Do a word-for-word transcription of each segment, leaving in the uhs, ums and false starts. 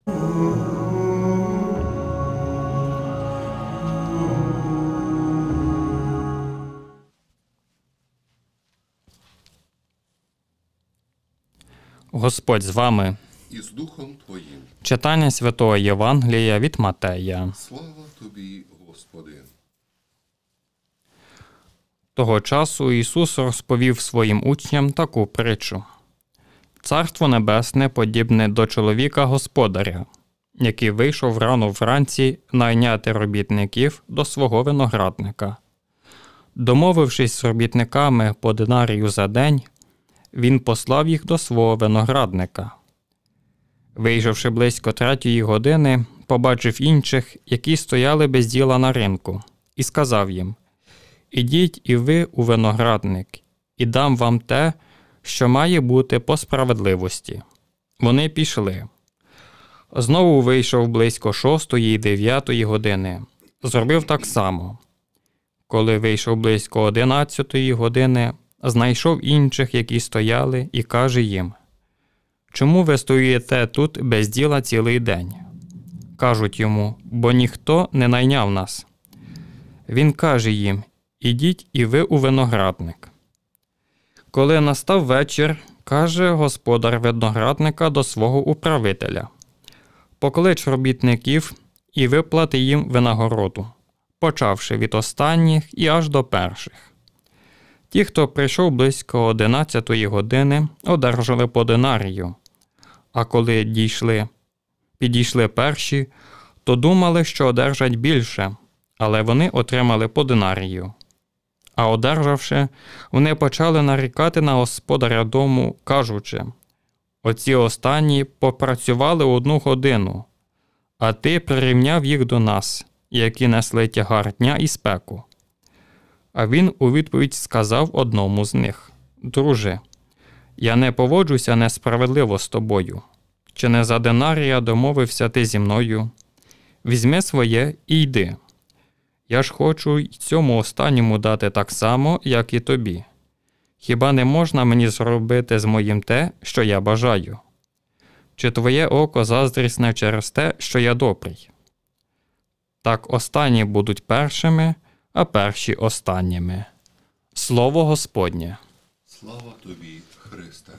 Господь з вами. І з Духом Твоїм. Читання Святого Євангелія від Матея. Слава Тобі, Господи. Того часу Ісус розповів своїм учням таку притчу. Царство Небесне подібне до чоловіка-господаря, який вийшов рано вранці найняти робітників до свого виноградника. Домовившись з робітниками по динарію за день, він послав їх до свого виноградника. Вийшовши близько третьої години, побачив інших, які стояли без діла на ринку, і сказав їм: «Ідіть і ви у виноградник, і дам вам те, що має бути по справедливості». Вони пішли. Знову вийшов близько шостої й дев'ятої години. Зробив так само. Коли вийшов близько одинадцятої години, знайшов інших, які стояли, і каже їм: «Чому ви стоїте тут без діла цілий день?» Кажуть йому: «Бо ніхто не найняв нас». Він каже їм: «Ідіть і ви у виноградник». Коли настав вечір, каже господар виноградника до свого управителя: «Поклич робітників і виплати їм винагороду, почавши від останніх і аж до перших». Ті, хто прийшов близько одинадцятої години, одержали по динарію, а коли дійшли, підійшли перші, то думали, що одержать більше, але вони отримали по динарію. А одержавши, вони почали нарікати на господаря дому, кажучи: «Оці останні попрацювали одну годину, а ти прирівняв їх до нас, які несли тягар дня і спеку». А він у відповідь сказав одному з них: «Друже, я не поводжуся несправедливо з тобою. Чи не за динарія домовився ти зі мною? Візьми своє і йди. Я ж хочу й цьому останньому дати так само, як і тобі. Хіба не можна мені зробити з моїм те, що я бажаю? Чи твоє око заздрісне через те, що я добрий? Так останні будуть першими, а перші останніми». Слово Господнє. Слава Тобі, Христе.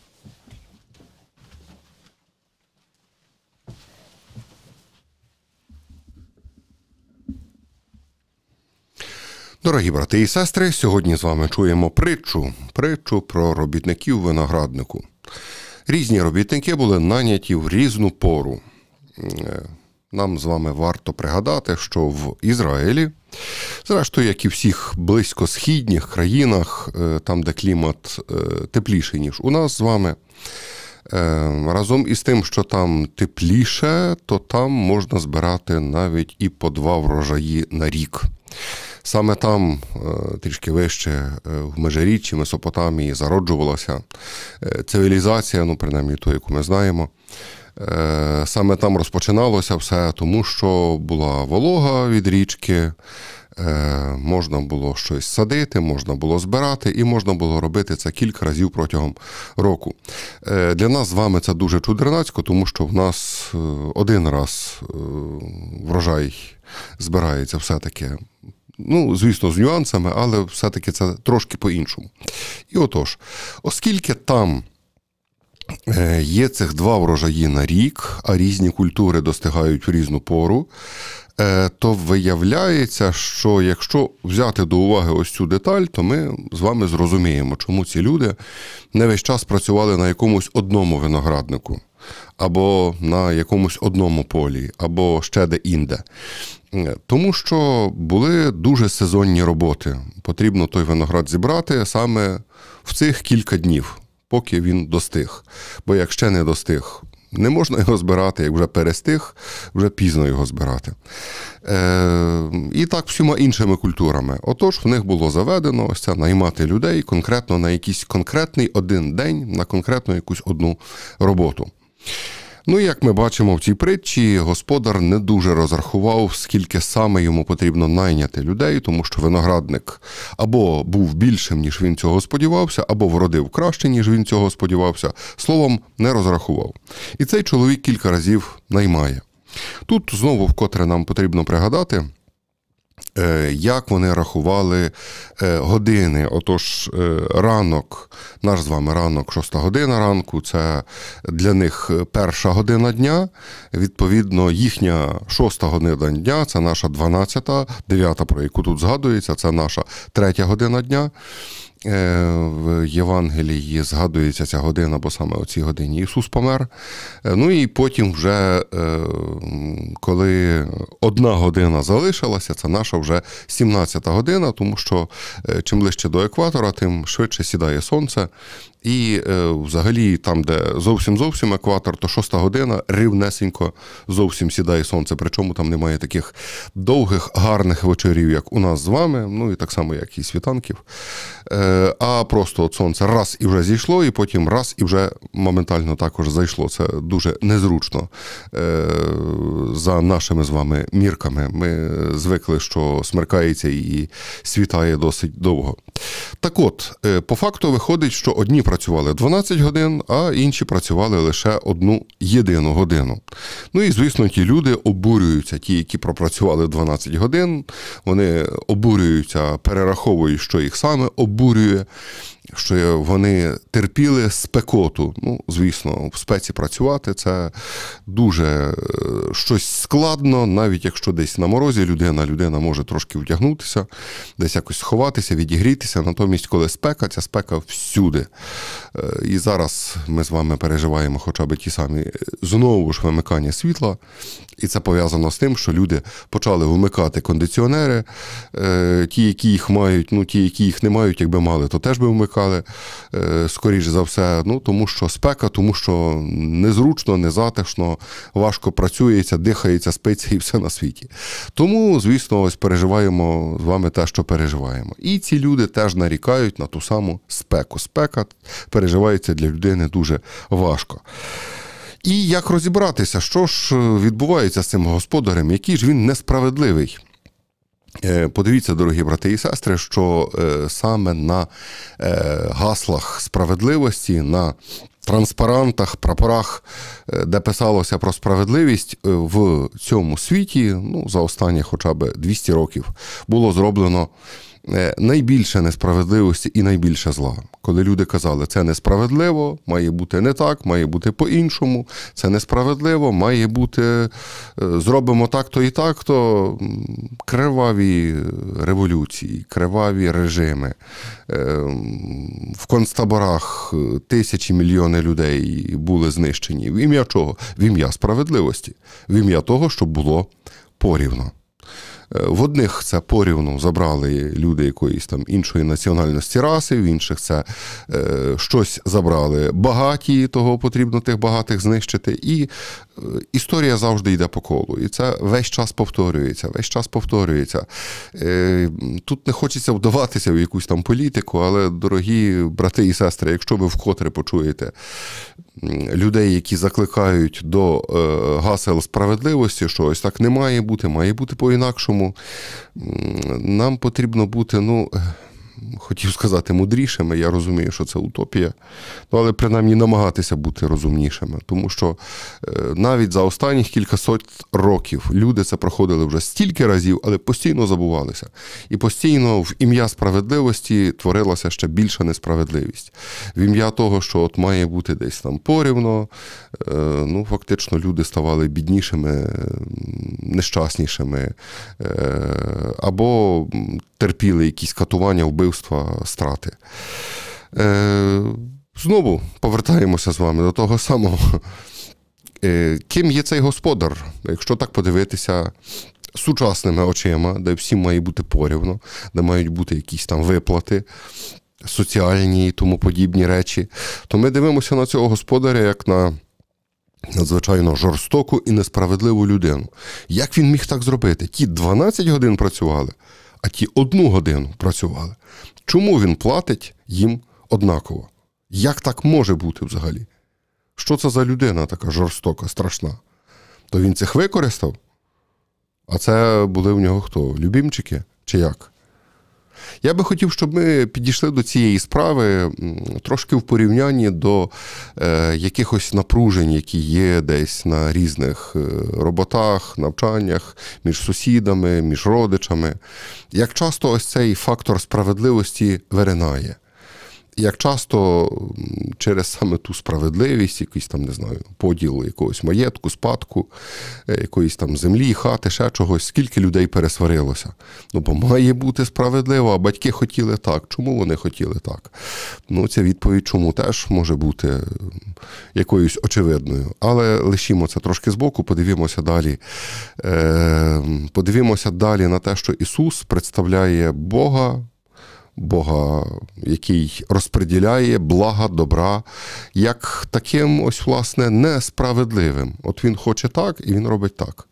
Дорогі брати і сестри, сьогодні з вами чуємо притчу, притчу про робітників винограднику. Різні робітники були наняті в різну пору. Нам з вами варто пригадати, що в Ізраїлі, зрештою, як і в всіх близькосхідніх країнах, там, де клімат тепліший, ніж у нас з вами, разом із тим, що там тепліше, то там можна збирати навіть і по два врожаї на рік. Саме там, трішки вище, в Межиріччі, Месопотамії, зароджувалася цивілізація, ну, принаймні ту, яку ми знаємо. Саме там розпочиналося все, тому що була волога від річки, можна було щось садити, можна було збирати і можна було робити це кілька разів протягом року. Для нас з вами це дуже чудернацько, тому що в нас один раз врожай збирається все-таки, ну, звісно, з нюансами, але все-таки це трошки по-іншому. І отож, оскільки там є цих два врожаї на рік, а різні культури достигають в різну пору, то виявляється, що якщо взяти до уваги ось цю деталь, то ми з вами зрозуміємо, чому ці люди не весь час працювали на якомусь одному винограднику, або на якомусь одному полі, або ще де-інде. Тому що були дуже сезонні роботи. Потрібно той виноград зібрати саме в цих кілька днів, поки він достиг. Бо як ще не достиг, не можна його збирати, як вже перестиг, вже пізно його збирати. Е, і так всіма іншими культурами. Отож, в них було заведено ось це наймати людей конкретно на якийсь конкретний один день, на конкретну якусь одну роботу. Ну, як ми бачимо в цій притчі, господар не дуже розрахував, скільки саме йому потрібно найняти людей, тому що виноградник або був більшим, ніж він цього сподівався, або вродив краще, ніж він цього сподівався. Словом, не розрахував. І цей чоловік кілька разів наймає. Тут знову вкотре нам потрібно пригадати, як вони рахували години. Отож, ранок, наш з вами ранок, шоста година ранку, це для них перша година дня. Відповідно, їхня шоста година дня, це наша дванадцята, дев'ята, про яку тут згадується, це наша третя година дня. В Євангелії згадується ця година, бо саме о цій годині Ісус помер. Ну і потім вже, коли одна година залишилася, це наша вже сімнадцята година, тому що чим ближче до екватора, тим швидше сідає сонце. І е, взагалі там, де зовсім-зовсім екватор, то шоста година рівнесенько зовсім сідає сонце. Причому там немає таких довгих, гарних вечорів, як у нас з вами, ну і так само, як і світанків. Е, а просто от сонце раз і вже зійшло, і потім раз і вже моментально також зайшло. Це дуже незручно е, за нашими з вами мірками. Ми звикли, що смеркається і світає досить довго. Так от, е, по факту виходить, що одні працювали дванадцять годин, а інші працювали лише одну єдину годину. Ну і, звісно, ті люди обурюються, ті, які пропрацювали дванадцять годин, вони обурюються, перераховують, що їх саме обурює, що вони терпіли спекоту. Ну, звісно, в спеці працювати – це дуже щось складно, навіть якщо десь на морозі людина, людина може трошки втягнутися, десь якось сховатися, відігрітися. Натомість, коли спека, ця спека всюди. І зараз ми з вами переживаємо хоча б ті самі знову ж вимикання світла. І це пов'язано з тим, що люди почали вмикати кондиціонери, ті, які їх мають, ну ті, які їх не мають, якби мали, то теж би вмикали, скоріш за все, ну тому що спека, тому що незручно, незатишно, важко працюється, дихається, спиться і все на світі. Тому, звісно, ось переживаємо з вами те, що переживаємо. І ці люди теж нарікають на ту саму спеку. Спека переживається для людини дуже важко. І як розібратися, що ж відбувається з цим господарем, який ж він несправедливий? Подивіться, дорогі брати і сестри, що саме на гаслах справедливості, на транспарантах, прапорах, де писалося про справедливість, в цьому світі, ну, за останні хоча б двісті років, було зроблено найбільше несправедливості і найбільше зла. Коли люди казали, це несправедливо, має бути не так, має бути по-іншому, це несправедливо, має бути, зробимо так-то і так-то, криваві революції, криваві режими. В концтаборах тисячі, мільйони людей були знищені. В ім'я чого? В ім'я справедливості. В ім'я того, щоб було порівно. В одних це порівну забрали люди якоїсь там іншої національності раси, в інших це е, щось забрали багаті, того потрібно тих багатих знищити. І е, історія завжди йде по колу. І це весь час повторюється, весь час повторюється. Е, тут не хочеться вдаватися в якусь там політику, але, дорогі брати і сестри, якщо ви вкотре почуєте людей, які закликають до е, гасел справедливості, що ось так не має бути, має бути по-інакшому, нам потрібно бути, ну, хотів сказати, мудрішими, я розумію, що це утопія, ну, але принаймні намагатися бути розумнішими, тому що е, навіть за останніх кількасот років люди це проходили вже стільки разів, але постійно забувалися. І постійно в ім'я справедливості творилася ще більша несправедливість. В ім'я того, що от має бути десь там порівно, е, ну, фактично люди ставали біднішими, нещаснішими, е, або терпіли якісь катування, вбивства, страти. Е, знову повертаємося з вами до того самого. Е, ким є цей господар? Якщо так подивитися сучасними очима, де всім має бути порівно, де мають бути якісь там виплати, соціальні і тому подібні речі, то ми дивимося на цього господаря як на надзвичайно жорстоку і несправедливу людину. Як він міг так зробити? Ті дванадцять годин працювали, а ті одну годину працювали. Чому він платить їм однаково? Як так може бути взагалі? Що це за людина така жорстока, страшна? То він цих використав? А це були в нього хто? Любімчики? Чи як? Я би хотів, щоб ми підійшли до цієї справи трошки в порівнянні до е, якихось напружень, які є десь на різних роботах, навчаннях, між сусідами, між родичами. Як часто ось цей фактор справедливості виринає. Як часто через саме ту справедливість, якийсь там, не знаю, поділ якогось маєтку, спадку, якоїсь там землі, хати, ще чогось, скільки людей пересварилося. Ну, бо має бути справедливо, а батьки хотіли так. Чому вони хотіли так? Ну, ця відповідь чому теж може бути якоюсь очевидною. Але лишімо це трошки збоку, подивімося далі. Подивімося далі на те, що Ісус представляє Бога, Бога, який розподіляє блага, добра, як таким ось, власне, несправедливим. От він хоче так, і він робить так.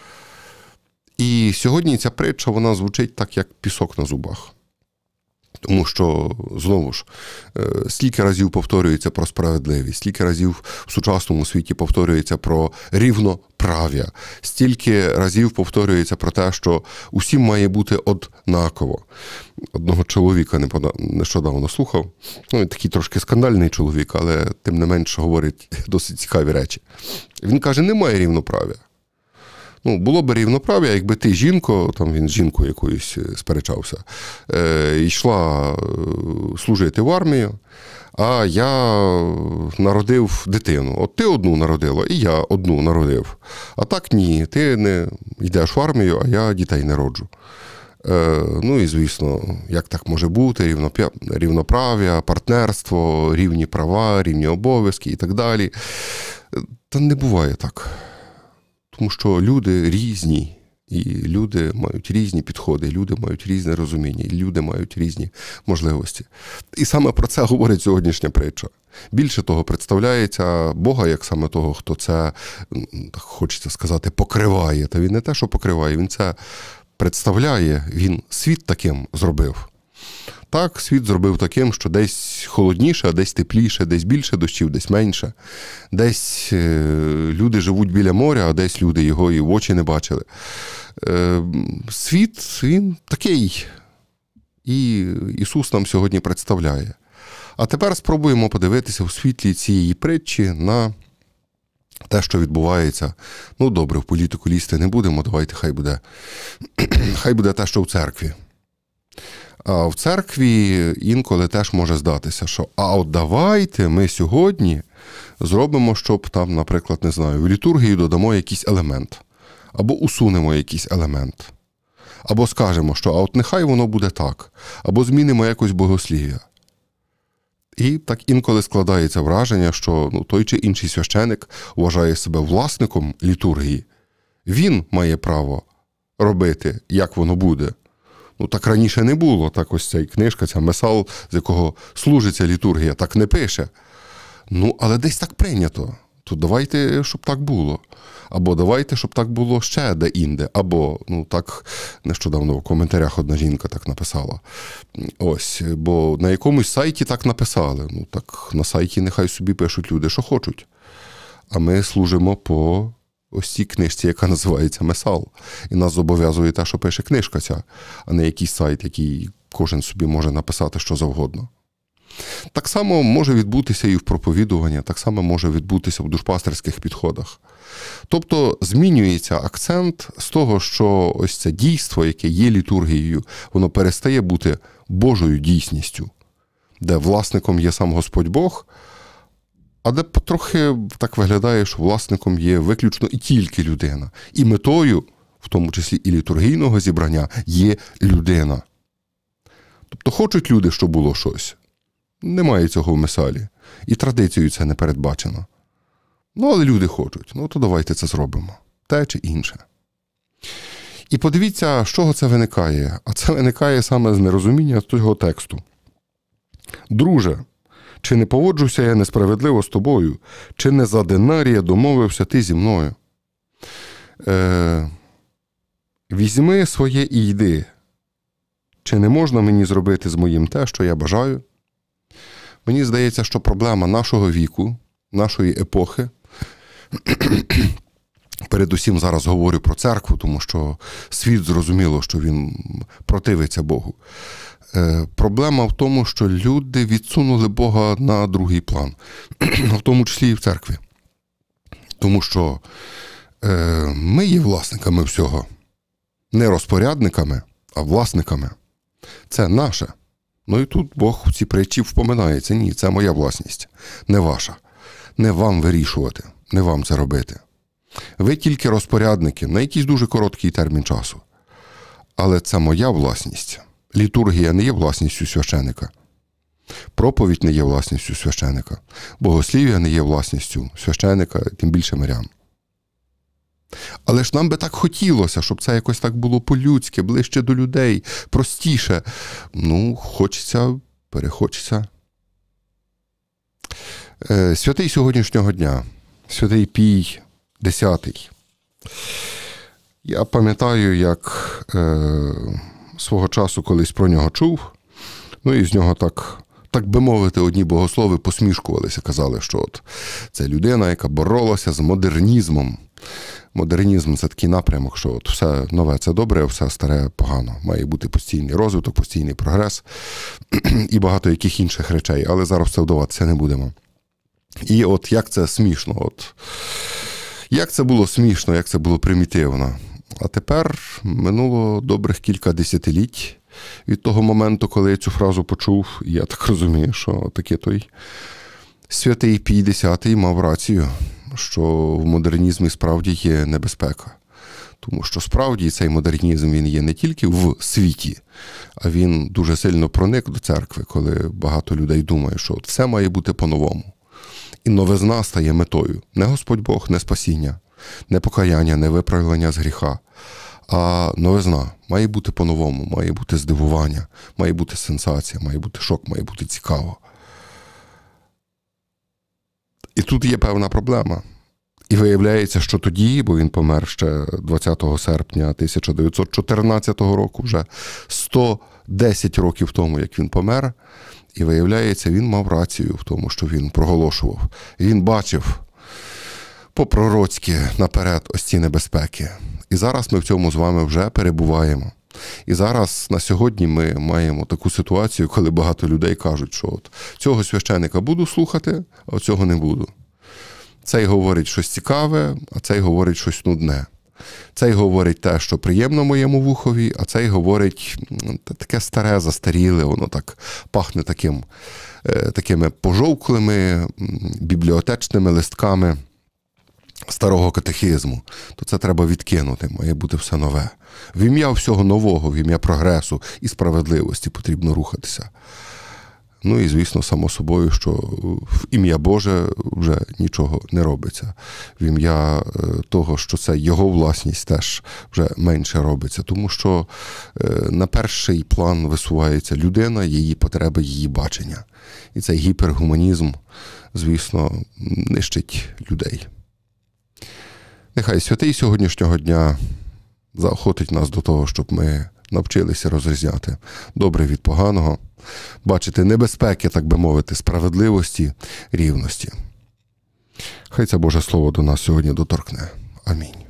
І сьогодні ця притча, вона звучить так, як пісок на зубах. Тому що, знову ж, стільки разів повторюється про справедливість, стільки разів в сучасному світі повторюється про рівноправ'я, стільки разів повторюється про те, що усім має бути однаково. Одного чоловіка нещодавно слухав, ну, він такий трошки скандальний чоловік, але тим не менше говорить досить цікаві речі. Він каже, немає рівноправ'я. Ну, було б рівноправ'я, якби ти, жінко, там він з жінкою якоюсь сперечався, е, йшла служити в армію, а я народив дитину. От ти одну народила, і я одну народив. А так ні, ти не йдеш в армію, а я дітей не роджу. Е, ну і, звісно, як так може бути, рівноправ'я, партнерство, рівні права, рівні обов'язки і так далі. Та не буває так. Тому що люди різні, і люди мають різні підходи, люди мають різне розуміння, і люди мають різні можливості. І саме про це говорить сьогоднішня притча. Більше того, представляється Бога як саме того, хто це, так хочеться сказати, покриває. Та він не те, що покриває, він це представляє, він світ таким зробив. Так, світ зробив таким, що десь холодніше, а десь тепліше, десь більше дощів, десь менше. Десь люди живуть біля моря, а десь люди його і в очі не бачили. Світ, він такий. І Ісус нам сьогодні представляє. А тепер спробуємо подивитися у світлі цієї притчі на те, що відбувається. Ну, добре, в політику лізти не будемо, давайте хай буде. Хай буде те, що в церкві. А в церкві інколи теж може здатися, що а от давайте ми сьогодні зробимо, щоб там, наприклад, не знаю, в літургії додамо якийсь елемент. Або усунемо якийсь елемент. Або скажемо, що а от нехай воно буде так. Або змінимо якось богослів'я. І так інколи складається враження, що ну, той чи інший священик вважає себе власником літургії. Він має право робити, як воно буде. Ну, так раніше не було. Так ось ця книжка, ця месал, з якого служиться літургія, так не пише. Ну, але десь так прийнято. То давайте, щоб так було. Або давайте, щоб так було ще де-інде. Або, ну, так нещодавно в коментарях одна жінка так написала. Ось, бо на якомусь сайті так написали. Ну, так на сайті нехай собі пишуть люди, що хочуть. А ми служимо по ось цій книжці, яка називається «Месал». І нас зобов'язує те, що пише книжка ця, а не якийсь сайт, який кожен собі може написати що завгодно. Так само може відбутися і в проповідуванні, так само може відбутися в душпастерських підходах. Тобто змінюється акцент з того, що ось це дійство, яке є літургією, воно перестає бути Божою дійсністю, де власником є сам Господь Бог, а де трохи так виглядає, що власником є виключно і тільки людина. І метою, в тому числі і літургійного зібрання, є людина. Тобто хочуть люди, щоб було щось. Немає цього в Месалі. І традицією це не передбачено. Ну, але люди хочуть. Ну, то давайте це зробимо. Те чи інше. І подивіться, з чого це виникає. А це виникає саме з нерозуміння цього тексту. «Друже, чи не поводжуся я несправедливо з тобою? Чи не за динарія домовився ти зі мною? Е, візьми своє і йди. Чи не можна мені зробити з моїм те, що я бажаю?» Мені здається, що проблема нашого віку нашої епохи, передусім зараз говорю про церкву, тому що світ зрозуміло, що він противиться Богу. Проблема в тому, що люди відсунули Бога на другий план, в тому числі і в церкві. Тому що ми є власниками всього. Не розпорядниками, а власниками. Це наше. Ну і тут Бог в цій притчі впоминається. Ні, це моя власність, не ваша. Не вам вирішувати, не вам це робити. Ви тільки розпорядники на якийсь дуже короткий термін часу. Але це моя власність. Літургія не є власністю священика. Проповідь не є власністю священика. Богослів'я не є власністю священика, тим більше мирян. Але ж нам би так хотілося, щоб це якось так було по-людськи, ближче до людей, простіше. Ну, хочеться, перехочеться. Е, святий сьогоднішнього дня, святий Пій Десятий. Я пам'ятаю, як е, свого часу колись про нього чув, ну і з нього так, так би мовити, одні богослови посмішкувалися, казали, що от це людина, яка боролася з модернізмом. Модернізм – це такий напрямок, що от все нове – це добре, а все старе – погано. Має бути постійний розвиток, постійний прогрес і багато яких інших речей. Але зараз в це вдаватися не будемо. І от як це смішно, от як це було смішно, як це було примітивно. А тепер минуло добрих кілька десятиліть від того моменту, коли я цю фразу почув. І я так розумію, що таки той святий Пій Десятий мав рацію, що в модернізмі справді є небезпека. Тому що справді цей модернізм, він є не тільки в світі, а він дуже сильно проник до церкви, коли багато людей думає, що от все має бути по-новому. І новизна стає метою. Не Господь Бог, не спасіння, не покаяння, не виправлення з гріха, а новизна. Має бути по-новому, має бути здивування, має бути сенсація, має бути шок, має бути цікаво. І тут є певна проблема. І виявляється, що тоді, бо він помер ще двадцятого серпня тисяча дев'ятсот чотирнадцятого року, вже сто десять років тому, як він помер, і виявляється, він мав рацію в тому, що він проголошував. Він бачив по-пророцьки наперед ось ці небезпеки. І зараз ми в цьому з вами вже перебуваємо. І зараз, на сьогодні, ми маємо таку ситуацію, коли багато людей кажуть, що от цього священика буду слухати, а цього не буду. Цей говорить щось цікаве, а цей говорить щось нудне. Цей говорить те, що приємно моєму вухові, а цей говорить таке старе, застаріле, воно так пахне таким, такими пожовклими бібліотечними листками старого катехизму. То це треба відкинути, має бути все нове. В ім'я всього нового, в ім'я прогресу і справедливості потрібно рухатися. Ну і, звісно, само собою, що в ім'я Боже вже нічого не робиться. В ім'я того, що це його власність, теж вже менше робиться. Тому що на перший план висувається людина, її потреби, її бачення. І цей гіпергуманізм, звісно, нищить людей. Нехай святий сьогоднішнього дня заохотить нас до того, щоб ми навчилися розрізняти добре від поганого, бачити небезпеки, так би мовити, справедливості, рівності. Хай це Боже Слово до нас сьогодні доторкне. Амінь.